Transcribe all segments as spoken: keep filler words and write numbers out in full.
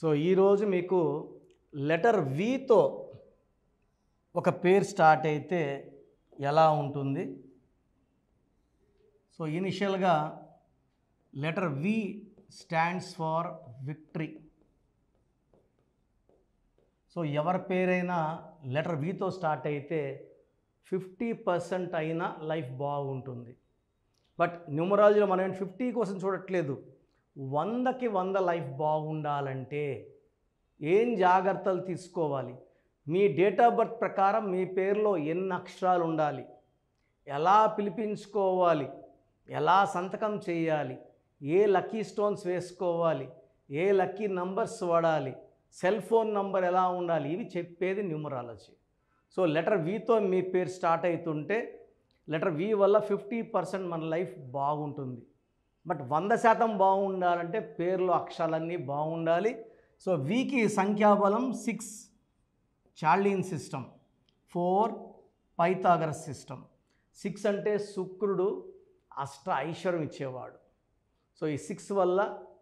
So ఈరోజు మీకు letter వితో ఒక పేరు స్టార్ట్ అయితే ఎలా ఉంటుంది? సో ఇనిషియల్గా letter V stands for victory. So ఎవరి పేరైనా లెటర్ వితో స్టార్ట్ అయితే ఫిఫ్టీ పర్సెంట్ అయినా లైఫ్ బాగుంటుంది. బట్ న్యూమరాలజీలో మనం ఫిఫ్టీ కోసం చూడట్లేదు, వందకి వంద లైఫ్ బాగుండాలంటే ఏం జాగ్రత్తలు తీసుకోవాలి? మీ డేట్ ఆఫ్ బర్త్ ప్రకారం మీ పేరులో ఎన్ని అక్షరాలు ఉండాలి, ఎలా పిలిపించుకోవాలి, ఎలా సంతకం చేయాలి, ఏ లక్కీ స్టోన్స్ వేసుకోవాలి, ఏ లక్కీ నంబర్స్ వాడాలి, సెల్ ఫోన్ నంబర్ ఎలా ఉండాలి, ఇవి చెప్పేది న్యూమరాలజీ. సో లెటర్ వితో మీ పేరు స్టార్ట్ అవుతుంటే లెటర్ వి వల్ల ఫిఫ్టీ పర్సెంట్ మన లైఫ్ బాగుంటుంది. బట్ వంద శాతం బాగుండాలంటే పేరులో అక్షరాలన్నీ బాగుండాలి. సో వికి సంఖ్యాబలం six, Chaldean system, four Pythagoras system. Six అంటే శుక్రుడు అష్ట ఐశ్వర్యం ఇచ్చేవాడు. సో ఈ సిక్స్ వల్ల,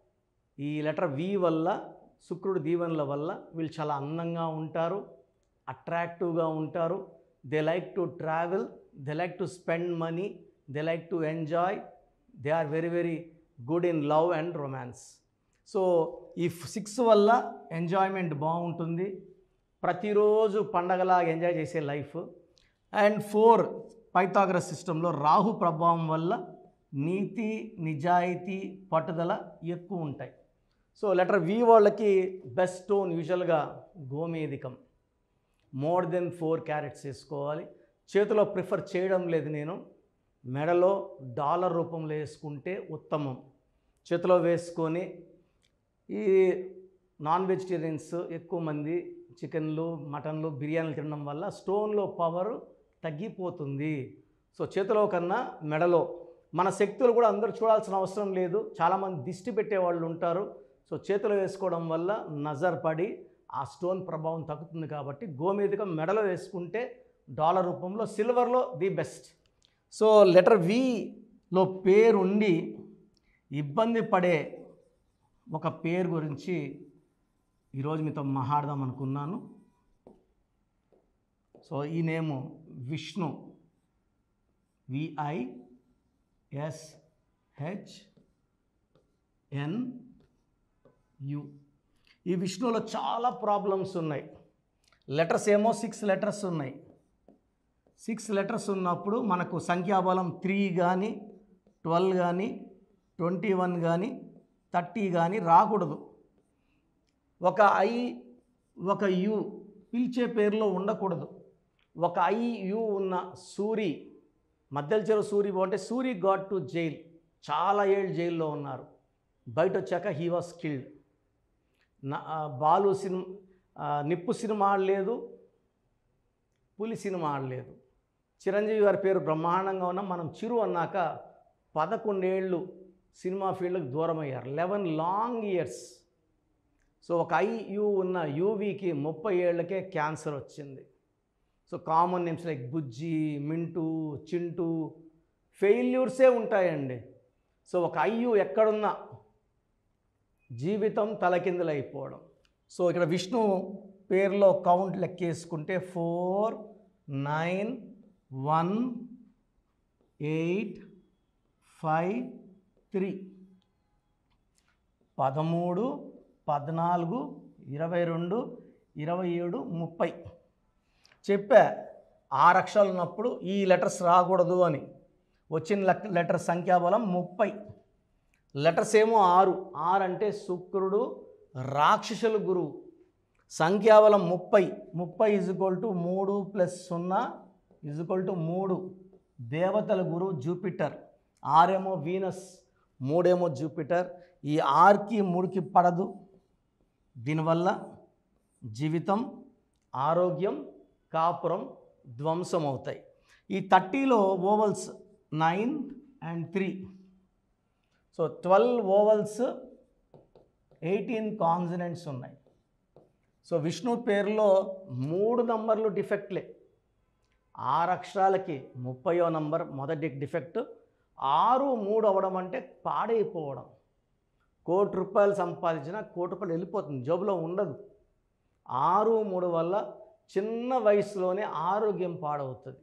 ఈ లెటర్ వి వల్ల, శుక్రుడు దీవెనల వల్ల వీళ్ళు చాలా అందంగా ఉంటారు, అట్రాక్టివ్గా ఉంటారు. They like to travel, they like to spend money, they like to enjoy, they are very very good in love and romance. So ఈ సిక్స్ వల్ల ఎంజాయ్మెంట్ బాగుంటుంది, ప్రతిరోజు పండగలాగా ఎంజాయ్ చేసే లైఫ్. అండ్ ఫోర్ పైథాగరస్ సిస్టంలో రాహు ప్రభావం వల్ల నీతి, నిజాయితీ, పట్టుదల ఎక్కువ ఉంటాయి. సో లెటర్ వి వాళ్ళకి బెస్ట్ స్టోన్ యూజువల్గా గోమేధికం, మోర్ దెన్ ఫోర్ క్యారెట్స్ వేసుకోవాలి. చేతిలో ప్రిఫర్ చేయడం లేదు నేను, మెడలో డాలర్ రూపంలో వేసుకుంటే ఉత్తమం. చేతిలో వేసుకొని, ఈ నాన్ వెజిటేరియన్స్ ఎక్కువ మంది చికెన్లు, మటన్లు, బిర్యానీలు తినడం వల్ల స్టోన్లో పవర్ తగ్గిపోతుంది. సో చేతిలో కన్నా మెడలో. మన శక్తులు కూడా అందరూ చూడాల్సిన అవసరం లేదు, చాలామంది దిష్టి పెట్టేవాళ్ళు ఉంటారు. సో చేతిలో వేసుకోవడం వల్ల నజర్ పడి ఆ స్టోన్ ప్రభావం తగ్గుతుంది. కాబట్టి గోమేధికం మెడలో వేసుకుంటే డాలర్ రూపంలో, సిల్వర్లో ది బెస్ట్. సో లెటర్ విలో పేరు ఉండి ఇబ్బంది పడే ఒక పేరు గురించి ఈరోజు మీతో మాట్లాడదాం అనుకున్నాను. సో ఈ name Vishnu, V I S H N U. ఈ విష్ణులో చాలా ప్రాబ్లమ్స్ ఉన్నాయి. లెటర్స్ ఏమో సిక్స్ లెటర్స్ ఉన్నాయి. సిక్స్ లెటర్స్ ఉన్నప్పుడు మనకు సంఖ్యాబలం త్రీ కానీ, ట్వెల్వ్ కానీ, ట్వంటీ వన్ కానీ, థర్టీ కానీ రాకూడదు. ఒక ఐ, ఒక యు పిలిచే పేరులో ఉండకూడదు. ఒక ఐ యు ఉన్న సూరి, మధ్యలో చెరువు సూరి బాగుంటే సూరి గాట్ టు జైల్, చాలా ఏళ్ళు జైల్లో ఉన్నారు. బయట వచ్చాక హీ వాస్ కిల్డ్. నా బాలు సినిమా, నిప్పు సినిమా ఆడలేదు, పులి సినిమా ఆడలేదు. చిరంజీవి గారి పేరు బ్రహ్మాండంగా ఉన్న మనం చిరు అన్నాక పదకొండేళ్ళు సినిమా ఫీల్డ్కి దూరం అయ్యారు, లెవెన్ లాంగ్ ఇయర్స్. సో ఒక ఐ యు ఉన్న యూవీకి ముప్పై ఏళ్ళకే క్యాన్సర్ వచ్చింది. So common names like Bujji, Mintu, Chintu, ఫెయిల్యూర్సే ఉంటాయండి. సో ఒక ఐయు ఎక్కడున్నా జీవితం తలకిందులైపోవడం. సో ఇక్కడ విష్ణు పేరులో కౌంట్ లెక్కేసుకుంటే four, nine, one, eight, five, three, పదమూడు, పద్నాలుగు, ఇరవై రెండు, ఇరవై ఏడు, ముప్పై. చెప్పా ఆరు అక్షరాలు ఉన్నప్పుడు ఈ లెటర్స్ రాకూడదు అని. వచ్చిన లెటర్ సంఖ్యాబలం ముప్పై. లెటర్స్ ఏమో ఆరు. ఆరు అంటే శుక్రుడు రాక్షసుల గురువు. సంఖ్యాబలం ముప్పై. ముప్పై ఈజ్ ఈక్వల్ టు మూడు ప్లస్ సున్నా ఈజ్ ఈక్వల్ టు మూడు. దేవతల గురువు జూపిటర్. ఆరేమో వీనస్, మూడేమో జూపిటర్. ఈ ఆరుకి మూడుకి పడదు. దీనివల్ల జీవితం, ఆరోగ్యం, కాపురం ధ్వంసం అవుతాయి. ఈ థర్టీలో vowels nine and three. So twelve vowels, eighteen consonants ఉన్నాయి. సో విష్ణు పేరులో మూడు నంబర్లు డిఫెక్ట్లే. ఆరు అక్షరాలకి ముప్పయో నంబర్ మొదటి డిఫెక్ట్. ఆరు మూడు అవ్వడం అంటే పాడైపోవడం. కోటి రూపాయలు సంపాదించినా కోటి రూపాయలు వెళ్ళిపోతుంది, జేబులో ఉండదు. ఆరు మూడు వల్ల చిన్న వయసులోనే ఆరోగ్యం పాడవుతుంది,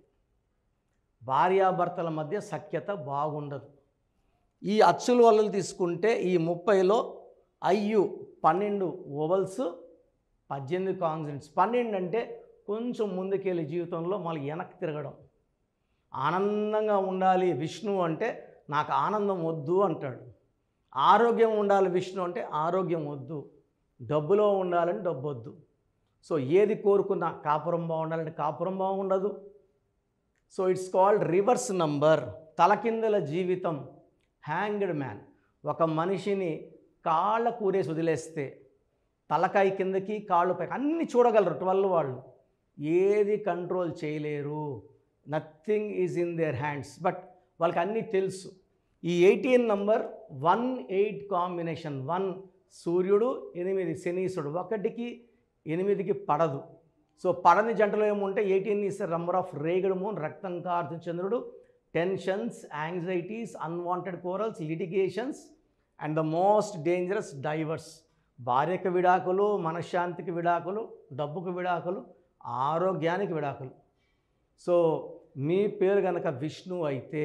భార్యాభర్తల మధ్య సఖ్యత బాగుండదు. ఈ అచ్చుల వల్ల తీసుకుంటే ఈ ముప్పైలో అయ్యు పన్నెండు ఓవల్స్, పద్దెనిమిది కాన్సనెంట్స్. పన్నెండు అంటే కొంచెం ముందుకెళ్ళి జీవితంలో మళ్ళీ వెనక్కి తిరగడం. ఆనందంగా ఉండాలి విష్ణు అంటే నాకు ఆనందం వద్దు అంటాడు. ఆరోగ్యం ఉండాలి విష్ణు అంటే ఆరోగ్యం వద్దు. డబ్బులో ఉండాలని డబ్బు వద్దు. సో ఏది కోరుకున్నా కాపురం బాగుండాలంటే కాపురం బాగుండదు. So it's called reverse number, తలకిందుల జీవితం, హ్యాంగ్డ్ మ్యాన్. ఒక మనిషిని కాళ్ళ కూరేసి వదిలేస్తే తలకాయ కిందకి కాళ్ళు పైకి అన్నీ చూడగలరు ట్వెల్వ్ వాళ్ళు, ఏది కంట్రోల్ చేయలేరు. Nothing is in their hands. But వాళ్ళకి అన్నీ తెలుసు. ఈ eighteen number one eight combination, one సూర్యుడు, ఎనిమిది శనీసుడు, ఒకటికి ఎనిమిదికి పడదు. సో పడని జంటలో ఏముంటే eighteen is number of ragged moon, రక్తం కారుతున్న చంద్రుడు, tensions, anxieties, unwanted quarrels, litigations and the most dangerous divorce. భార్యకు విడాకులు, మనశ్శాంతికి విడాకులు, డబ్బుకు విడాకులు, ఆరోగ్యానికి విడాకులు. సో మీ పేరు కనుక విష్ణు అయితే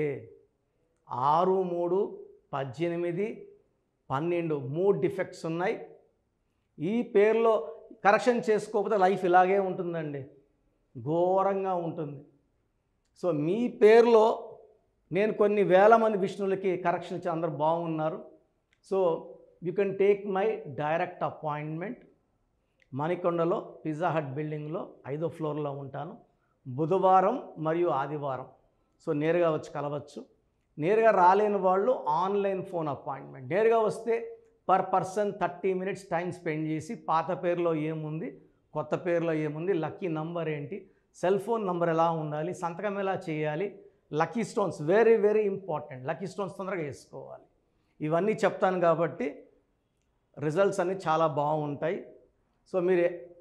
ఆరు మూడు పద్దెనిమిది పన్నెండు మూడు డిఫెక్ట్స్ ఉన్నాయి. ఈ పేరులో కరెక్షన్ చేసుకోకపోతే లైఫ్ ఇలాగే ఉంటుందండి, ఘోరంగా ఉంటుంది. సో మీ పేరులో నేను కొన్ని వేల మంది విష్ణువులకి కరెక్షన్ ఇచ్చి అందరూ బాగున్నారు. So you can take my direct appointment. మణికొండలో పిజ్జా హట్ బిల్డింగ్లో ఐదో ఫ్లోర్లో ఉంటాను, బుధవారం మరియు ఆదివారం. సో నేరుగా వచ్చి కలవచ్చు. నేరుగా రాలేని వాళ్ళు ఆన్లైన్ ఫోన్ అపాయింట్మెంట్. నేరుగా వస్తే per person thirty minutes time spend చేసి పాత పేరులో ఏముంది, కొత్త పేరులో ఏముంది, లక్కీ నంబర్ ఏంటి, సెల్ ఫోన్ నంబర్ ఎలా ఉండాలి, సంతకం ఎలా చేయాలి, lucky stones very very important, lucky stones తొందరగా వేసుకోవాలి, ఇవన్నీ చెప్తాను. కాబట్టి రిజల్ట్స్ అన్నీ చాలా బాగుంటాయి. సో మీరు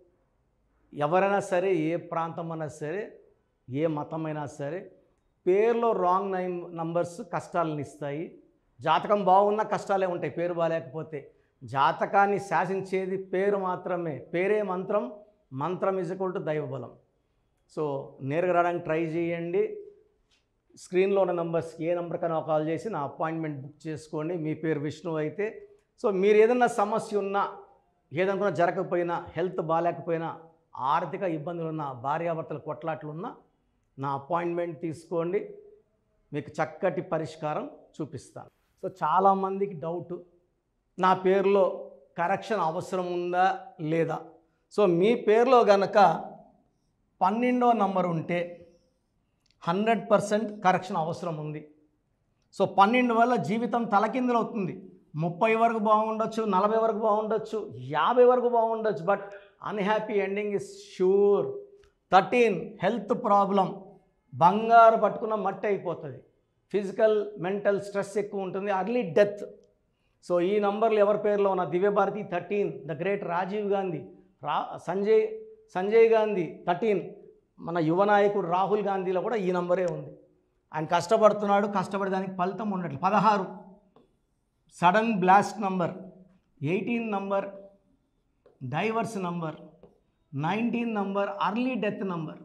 ఎవరైనా సరే, ఏ ప్రాంతం అయినా సరే, ఏ మతమైనా సరే, పేరులో రాంగ్ నైన్ నంబర్స్ కష్టాలను ఇస్తాయి. జాతకం బాగున్నా కష్టాలే ఉంటాయి పేరు బాగాలేకపోతే. జాతకాన్ని శాసించేది పేరు మాత్రమే. పేరే మంత్రం, మంత్రం ఇజ్ ఈక్వల్ టు దైవబలం. సో నేరుగా రావడానికి ట్రై చేయండి. స్క్రీన్లో ఉన్న నంబర్స్కి ఏ నెంబర్కైనా కాల్ చేసి నా అపాయింట్మెంట్ బుక్ చేసుకోండి. మీ పేరు విష్ణు అయితే. సో మీరు ఏదన్నా సమస్య ఉన్నా, ఏదనుకున్నా జరగకపోయినా, హెల్త్ బాగాలేకపోయినా, ఆర్థిక ఇబ్బందులు ఉన్నా, భార్యాభర్తల కొట్లాట్లు ఉన్నా నా అపాయింట్మెంట్ తీసుకోండి, మీకు చక్కటి పరిష్కారం చూపిస్తాను. సో చాలామందికి డౌట్, నా పేరులో కరెక్షన్ అవసరం ఉందా లేదా. సో మీ పేరులో గనక పన్నెండో నంబర్ ఉంటే హండ్రెడ్ పర్సెంట్ కరెక్షన్ అవసరం ఉంది. సో పన్నెండు వల్ల జీవితం తలకిందులు అవుతుంది. ముప్పై వరకు బాగుండొచ్చు, నలభై వరకు బాగుండొచ్చు, యాభై వరకు బాగుండొచ్చు, but unhappy ending is sure. Thirteen health problem, బంగారు పట్టుకున్న మట్టి అయిపోతుంది, ఫిజికల్ మెంటల్ స్ట్రెస్ ఎక్కువ ఉంటుంది, అర్లీ డెత్. సో ఈ నంబర్లు ఎవరి పేరులో ఉన్న Divyabharati thirteen, the great Rajiv Gandhi, రా సంజయ్ సంజయ్ గాంధీ థర్టీన్, మన యువ నాయకుడు రాహుల్ గాంధీలో కూడా ఈ నంబరే ఉంది. ఆయన కష్టపడుతున్నాడు, కష్టపడే దానికి ఫలితం ఉండట్లేదు. పదహారు sudden blast number, eighteen number divorce number, nineteen number early death number,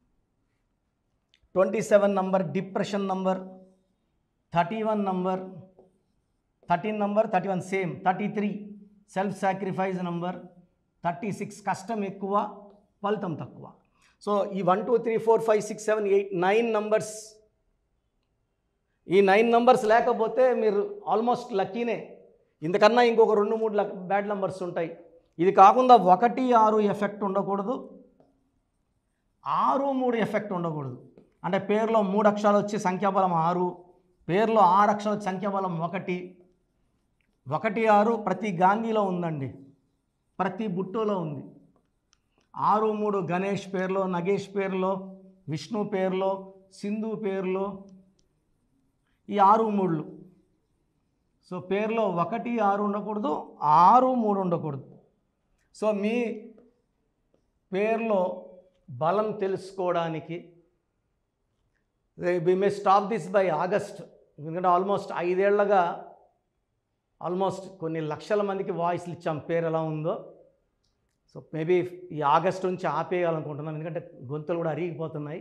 twenty seven number depression number, thirty one number, thirteen number thirty one same, thirty three self sacrifice number, thirty six కష్టం ఎక్కువ ఫలితం తక్కువ. So ఈ one two three four five six seven eight nine numbers, ఈ nine numbers లేకపోతే మీరు almost లక్కీనే. ఇంతకన్నా ఇంకొక రెండు మూడు లక్ బ్యాడ్ నంబర్స్ ఉంటాయి. ఇది కాకుండా ఒకటి ఆరు ఎఫెక్ట్ ఉండకూడదు, ఆరు మూడు ఎఫెక్ట్ ఉండకూడదు. అంటే పేరులో మూడు అక్షరాలు వచ్చి సంఖ్యాబలం ఆరు, పేరులో ఆరు అక్షరాలు వచ్చి సంఖ్యాబలం ఒకటి. ఒకటి ఆరు ప్రతి గాంధీలో ఉందండి, ప్రతి బుట్టోలో ఉంది. ఆరు మూడు గణేష్ పేరులో, నగేష్ పేరులో, విష్ణు పేరులో, సింధు పేరులో, ఈ ఆరు మూడులు. సో పేరులో ఒకటి ఆరు ఉండకూడదు, ఆరు మూడు ఉండకూడదు. సో మీ పేరులో బలం తెలుసుకోవడానికి we may stop this by August, ఎందుకంటే ఆల్మోస్ట్ ఐదేళ్లగా ఆల్మోస్ట్ కొన్ని లక్షల మందికి వాయిస్లు ఇచ్చాం పేరు ఎలా ఉందో. సో మేబీ ఈ ఆగస్ట్ నుంచి ఆపేయాలనుకుంటున్నాం, ఎందుకంటే గొంతులు కూడా అరిగిపోతున్నాయి.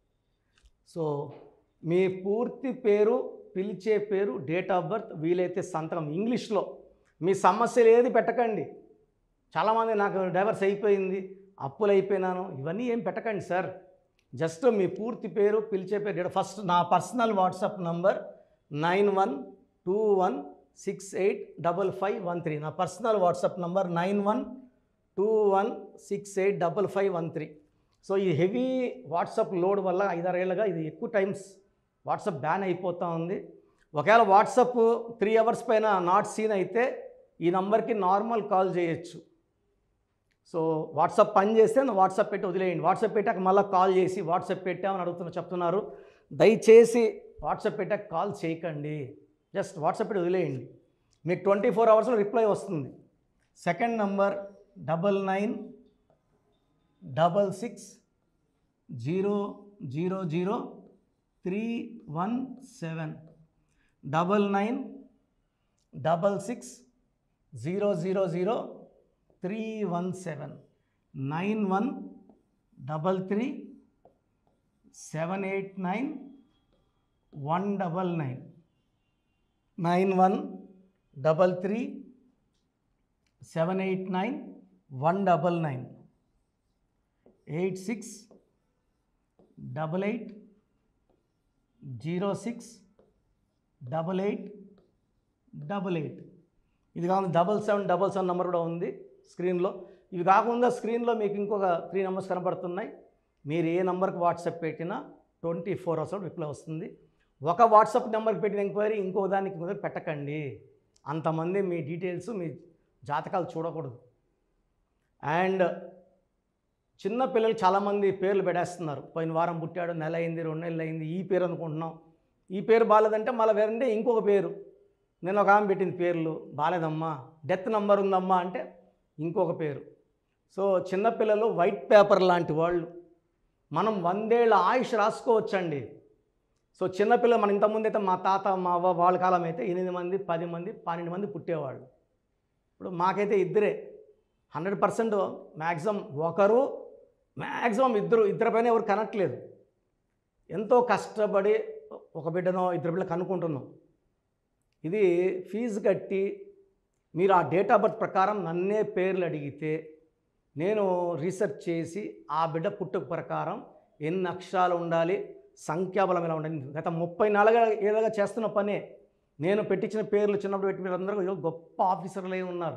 సో మీ పూర్తి పేరు, పిలిచే పేరు, డేట్ ఆఫ్ బర్త్, వీలైతే సంతకం ఇంగ్లీష్లో. మీ సమస్యలు ఏది పెట్టకండి. చాలామంది నాకు డైవర్స్ అయిపోయింది, అప్పులు అయిపోయినాను, ఇవన్నీ ఏం పెట్టకండి సార్. జస్ట్ మీ పూర్తి పేరు, పిలిచే పేరు, డేట్. ఫస్ట్ నా personal WhatsApp number nine one two one six eight double five one three. నా personal WhatsApp number nine one two one six eight double five one three. So ఈ heavy WhatsApp load వల్ల ఐదారేళ్ళగా ఇది ఎక్కువ times WhatsApp ban అయిపోతూ ఉంది. ఒకవేళ WhatsApp three hours పైన నాట్ సీన్ అయితే ఈ నంబర్కి నార్మల్ కాల్ చేయొచ్చు. సో వాట్సాప్ పని చేస్తే వాట్సాప్ పెట్టి వదిలేయండి. వాట్సాప్ పెట్టాక మళ్ళీ కాల్ చేసి వాట్సాప్ పెట్టామని అడుగుతున్న చెప్తున్నారు. దయచేసి వాట్సాప్ పెట్టాక కాల్ చేయకండి, జస్ట్ వాట్సాప్ పెట్టి వదిలేయండి. మీకు ట్వంటీ ఫోర్ అవర్స్లో రిప్లై వస్తుంది. Second number double nine double six zero zero zero three one seven. Double nine double six zero zero zero three one seven. Nine one double three seven eight nine one double nine. Nine one double three seven eight nine one double nine. Eight six double eight zero six double eight double eight. ఇది కాకుండా double seven double seven number కూడా ఉంది స్క్రీన్లో. ఇవి కాకుండా స్క్రీన్లో మీకు ఇంకొక త్రీ నెంబర్స్ కనబడుతున్నాయి. మీరు ఏ నెంబర్కి వాట్సాప్ పెట్టినా ట్వంటీ ఫోర్ అవర్స్ రిప్లై వస్తుంది. ఒక వాట్సాప్ నెంబర్కి పెట్టిన ఎంక్వైరీ ఇంకో దానికి ముందు పెట్టకండి. అంతమంది మీ డీటెయిల్స్, మీ జాతకాలు చూడకూడదు. అండ్ చిన్న పిల్లలు చాలామంది పేర్లు పెట్టేస్తున్నారు. పోయిన వారం పుట్టాడు, నెల అయింది, రెండు నెలలు అయింది, ఈ పేరు అనుకుంటున్నాం. ఈ పేరు బాగాలేదంటే మళ్ళీ వేరంటే ఇంకొక పేరు. నేను ఒక ఆమె పెట్టింది పేర్లు బాగాలేదమ్మా, డెత్ నెంబర్ ఉందమ్మా అంటే ఇంకొక పేరు. సో చిన్నపిల్లలు వైట్ పేపర్ లాంటి వాళ్ళు. మనం వందేళ్ళ ఆయుష్ రాసుకోవచ్చండి. సో చిన్నపిల్లలు మన ఇంతకుముందు అయితే మా తాత మా అవ్వ వాళ్ళ కాలం అయితే ఎనిమిది మంది పది మంది పన్నెండు మంది పుట్టేవాళ్ళు. ఇప్పుడు మాకైతే ఇద్దరే. హండ్రెడ్ పర్సెంట్ మ్యాక్సిమం ఒకరు, మ్యాక్సిమం ఇద్దరు, ఇద్దరి పైన ఎవరు కనట్లేదు. ఎంతో కష్టపడి ఒక బిడ్డనో ఇద్దరు బిడ్డలు కనుక్కుంటున్నాం. ఇది ఫీజు కట్టి మీరు ఆ డేట్ ఆఫ్ బర్త్ ప్రకారం నన్నే పేర్లు అడిగితే నేను రీసెర్చ్ చేసి ఆ బిడ్డ పుట్టుక ప్రకారం ఎన్ని అక్షరాలు ఉండాలి, సంఖ్యాబలం ఎలా ఉండాలి. గత ముప్పై నాలుగు ఏళ్ళగా చేస్తున్న పనే. నేను పెట్టించిన పేర్లు చిన్నప్పుడు పెట్టి మీరు అందరూ గొప్ప ఆఫీసర్లు అయి ఉన్నారు.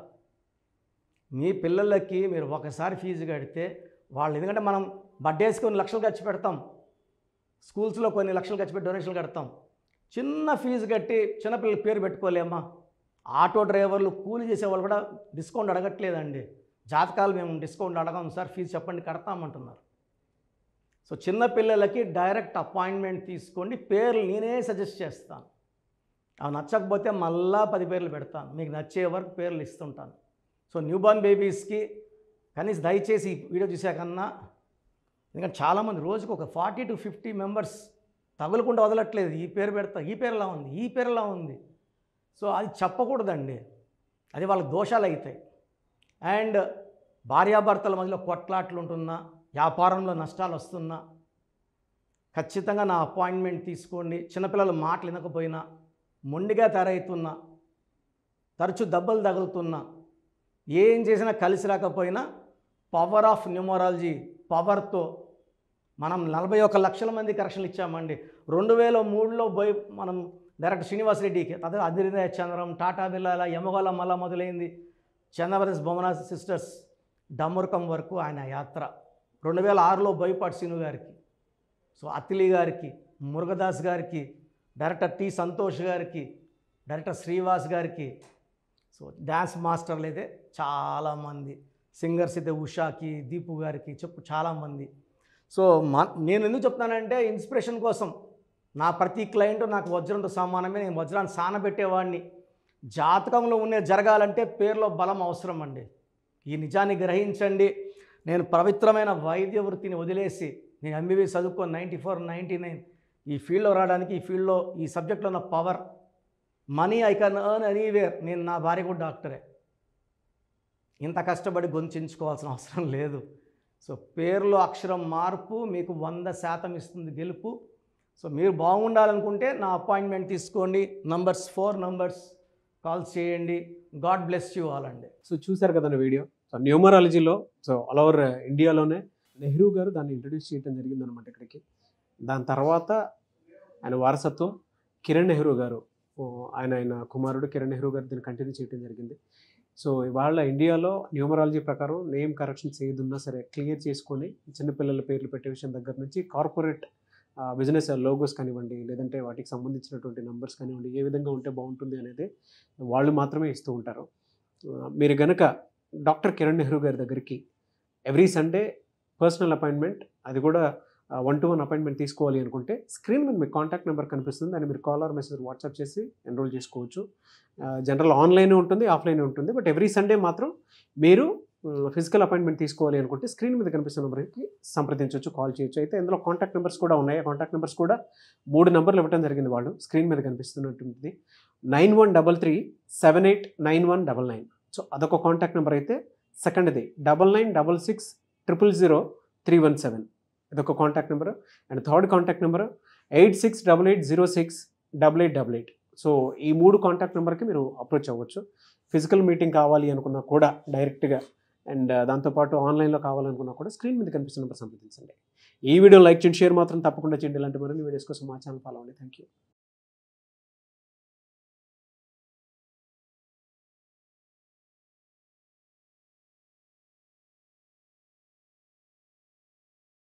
మీ పిల్లలకి మీరు ఒకసారి ఫీజు కడితే వాళ్ళు, ఎందుకంటే మనం బర్త్డేస్కి కొన్ని లక్షలు ఖర్చు పెడతాం, స్కూల్స్లో కొన్ని లక్షలు ఖర్చు పెట్టి డొనేషన్లు కడతాం. చిన్న ఫీజు కట్టి చిన్నపిల్లల పేరు పెట్టుకోలేమా? ఆటో డ్రైవర్లు, కూలి చేసేవాళ్ళు కూడా డిస్కౌంట్ అడగట్లేదండి. జాతకాలు మేము డిస్కౌంట్ అడగం సార్, ఫీజు చెప్పండి కడతామంటున్నారు. సో చిన్నపిల్లలకి డైరెక్ట్ అపాయింట్మెంట్ తీసుకోండి. పేర్లు నేనే సజెస్ట్ చేస్తాను. అవి నచ్చకపోతే మళ్ళా పది పేర్లు పెడతాను, మీకు నచ్చే వరకు పేర్లు ఇస్తుంటాను. సో న్యూబార్న్ బేబీస్కి కనీసం దయచేసి ఈ వీడియో చూసాకన్నా, ఎందుకంటే చాలామంది రోజుకు ఒక ఫార్టీ టు ఫిఫ్టీ మెంబర్స్ తగులకుండా వదలట్లేదు. ఈ పేరు పెడతా, ఈ పేరులా ఉంది, ఈ పేరులా ఉంది. సో అది చెప్పకూడదండి, అది వాళ్ళకి దోషాలు అవుతాయి. అండ్ భార్యాభర్తల మధ్యలో కొట్లాట్లు ఉంటున్నా, వ్యాపారంలో నష్టాలు వస్తున్నా ఖచ్చితంగా నా అపాయింట్మెంట్ తీసుకోండి. చిన్నపిల్లలు మాటలు వినకపోయినా, మొండిగా తయారవుతున్నా, తరచూ దెబ్బలు తగులుతున్నా, ఏం చేసినా కలిసి రాకపోయినా పవర్ ఆఫ్ న్యూమరాలజీ పవర్తో మనం నలభై ఒక్క లక్షల మంది కరెక్షన్లు ఇచ్చామండి. రెండు వేల మూడులో పోయి మనం డైరెక్ట్ శ్రీనివాస్ రెడ్డికి, అదే అదిరిదయ చంద్రం, టాటా బిర్లా, యమగోళ మళ్ళా మొదలైంది, చంద్రప్రదేశ్ బొమ్మనా సిస్టర్స్, డమ్మూర్కం వరకు ఆయన యాత్ర. రెండు వేల ఆరులో బోయపాటి శ్రీను గారికి, సో అతిలి గారికి, మురుగదాస్ గారికి, డైరెక్టర్ టి సంతోష్ గారికి, డైరెక్టర్ శ్రీవాస్ గారికి, సో డ్యాన్స్ మాస్టర్లు అయితే చాలామంది, సింగర్స్ అయితే ఉషాకి, దీపు గారికి చెప్పు చాలామంది. సో మా నేను ఎందుకు చెప్తానంటే ఇన్స్పిరేషన్ కోసం. నా ప్రతి క్లయింట్ నాకు వజ్రంతో సమానమే. నేను వజ్రాన్ని సానబెట్టేవాడిని. జాతకంలో ఉండే జరగాలంటే పేరులో బలం అవసరం అండి. ఈ నిజాన్ని గ్రహించండి. నేను పవిత్రమైన వైద్య వృత్తిని వదిలేసి నేను ఎంబీబీఎస్ చదువుకొని నైంటీ ఫోర్ నైంటీ నైన్ ఈ ఫీల్డ్లో రావడానికి, ఈ ఫీల్డ్లో ఈ సబ్జెక్ట్లో ఉన్న power money I can earn anywhere. నేను నా భార్య కూడా డాక్టరే. ఇంత కష్టపడి గొంతుంచుకోవాల్సిన అవసరం లేదు. సో పేరులో అక్షరం మార్పు మీకు వంద శాతం ఇస్తుంది గెలుపు. సో మీరు బాగుండాలనుకుంటే నా అపాయింట్మెంట్ తీసుకోండి. నంబర్స్ ఫోర్ నంబర్స్ కాల్స్ చేయండి. గాడ్ బ్లెస్ యూ ఆల్ అండి. సో చూశారు కదండి వీడియో. సో న్యూమరాలజీలో సో ఆల్ ఓవర్ ఇండియాలోనే నెహ్రూ గారు దాన్ని ఇంట్రడ్యూస్ చేయడం జరిగిందనమాట ఇక్కడికి. దాని తర్వాత ఆయన వారసత్వం కిరణ్ నెహ్రూ గారు, ఆయన ఆయన కుమారుడు కిరణ్ నెహ్రూ గారు దీన్ని కంటిన్యూ చేయడం జరిగింది. సో ఇవాళ ఇండియాలో న్యూమరాలజీ ప్రకారం నేమ్ కరెక్షన్స్ ఏది ఉన్నా సరే క్లియర్ చేసుకొని చిన్నపిల్లల పేర్లు పెట్టే విషయం దగ్గర నుంచి కార్పొరేట్ బిజినెస్ లోగోస్ కానివ్వండి, లేదంటే వాటికి సంబంధించినటువంటి నెంబర్స్ కానివ్వండి, ఏ విధంగా ఉంటే బాగుంటుంది అనేది వాళ్ళు మాత్రమే ఇస్తూ ఉంటారు. మీరు కనుక డాక్టర్ కిరణ్ నెహ్రూ గారి దగ్గరికి ఎవ్రీ సండే పర్సనల్ అపాయింట్మెంట్, అది కూడా వన్ టు వన్ అపాయింట్మెంట్ తీసుకోవాలి అనుకుంటే స్క్రీన్ మీద మీకు కాంటాక్ట్ నెంబర్ కనిపిస్తుంది. దాన్ని మీరు కాల్ ఆర్ మెసేజ్ వాట్సాప్ చేసి ఎన్రోల్ చేసుకోవచ్చు. జనరల్ ఆన్లైన్ ఉంటుంది, ఆఫ్లైన్ ఉంటుంది. బట్ ఎవ్రీ సండే మాత్రం మీరు ఫిజికల్ అపాయింట్మెంట్ తీసుకోవాలి అనుకుంటే స్క్రీన్ మీద కనిపిస్తున్న నెంబర్కి సంప్రదించవచ్చు, కాల్ చేయొచ్చు. అయితే ఇందులో కాంటాక్ట్ నెంబర్స్ కూడా ఉన్నాయి. కాంటాక్ట్ నెంబర్స్ కూడా మూడు నెంబర్లు ఇవ్వడం జరిగింది వాళ్ళు. స్క్రీన్ మీద కనిపిస్తున్నటువంటి nine one double three seven eight nine one double nine. So అదొక కాంటాక్ట్ నెంబర్. అయితే సెకండ్ది double nine double six triple zero three one seven, ఇదొక contact number. And third contact number eight six double eight zero six double eight double eight. So ఈ మూడు contact నెంబర్కి మీరు approach అవ్వచ్చు. Physical meeting కావాలి అనుకున్నా కూడా డైరెక్ట్గా, అండ్ దాంతోపాటు ఆన్లైన్లో కావాలనుకున్నా కూడా స్క్రీన్ మీద కనిపిస్తున్న నెంబర్ సంప్రదించండి. ఈ వీడియో లైక్ చేయండి, షేర్ మాత్రం తప్పకుండా చేయండి. ఇలాంటి మరిన్ని వీడియోస్ కోసం మా ఛానల్ ఫాలో అవ్వండి. Thank you.